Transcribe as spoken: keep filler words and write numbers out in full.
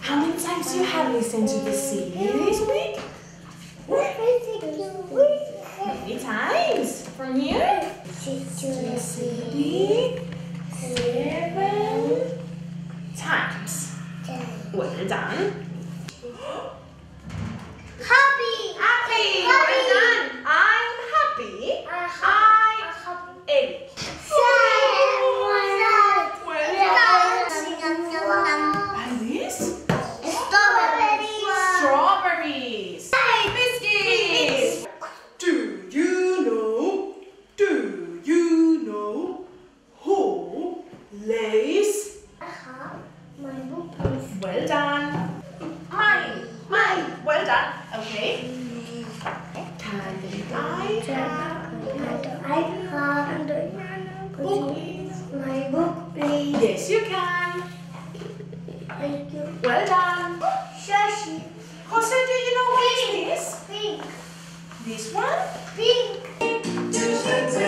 How many times you have listened to the C D this week? Many times. From you? The C D seven times. Well done. Happy. Happy. Well done. I'm happy. I ate. And this? Strawberries. Strawberries. Hey, biscuits. Do you know? Do you know who lays? My book is. Well done. Mine. Mine. Well done. Okay. Can I have I have book? my book, please. Yes, you can. Thank you. Well done. Shashi. Jose, do you know what is this? Pink. This one? Pink.